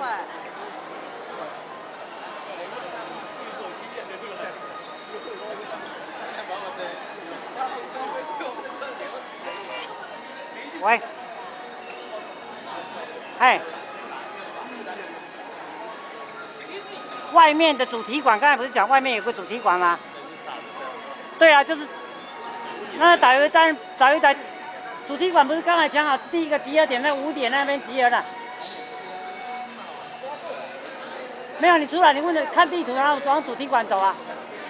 块。 喂，哎，外面的主题馆，刚才不是讲外面有个主题馆吗？对啊，就是那导游站，主题馆不是刚才讲好第一个集合点在5点那边集合的？没有，你出来，你问着看地图，然后往主题馆走啊。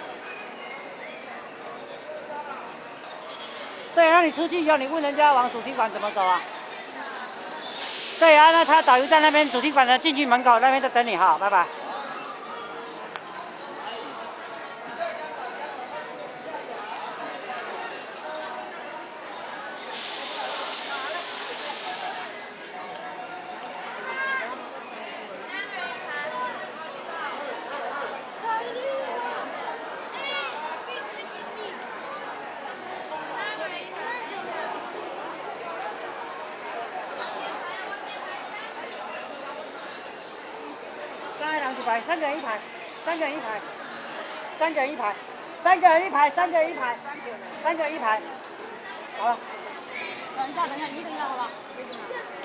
对，那你出去以后，你问人家往主题馆怎么走啊？对啊，那他导游在那边主题馆的进去门口那边在等你哈，拜拜。刚才2组排，3个人一排，3个人一排，3个人一排，3个人一排，3个人一排，3个人一排，好了。 等一下，你等一下，好吧？